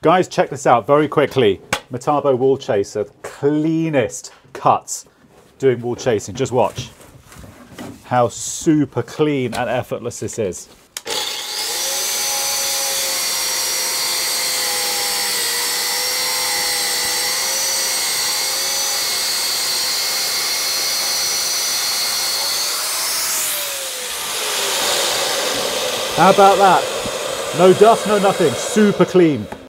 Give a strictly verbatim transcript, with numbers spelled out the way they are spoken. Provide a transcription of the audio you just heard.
Guys, check this out very quickly. Metabo wall chaser, cleanest cuts doing wall chasing. Just watch how super clean and effortless this is. How about that? No dust, no nothing, super clean.